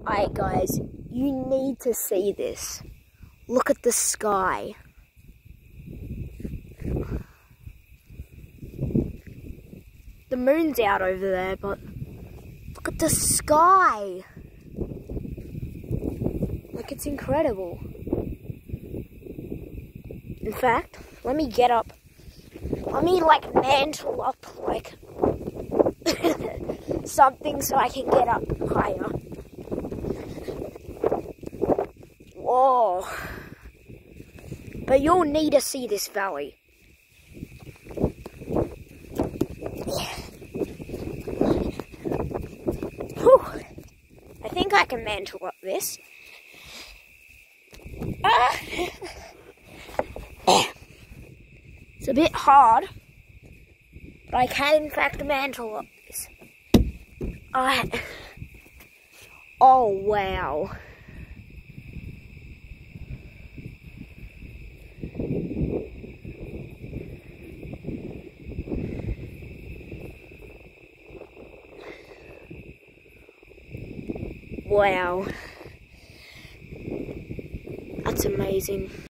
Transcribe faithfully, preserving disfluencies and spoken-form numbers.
Alright guys, you need to see this. Look at the sky. The moon's out over there, but look at the sky. Like, it's incredible. In fact, let me get up. Let me like mantle up like something so I can get up higher. Whoa. But you'll need to see this valley. Whew. I think I can mantle up this. Ah. It's a bit hard, but I can in fact mantle up this. Alright. Oh wow. Wow. That's amazing.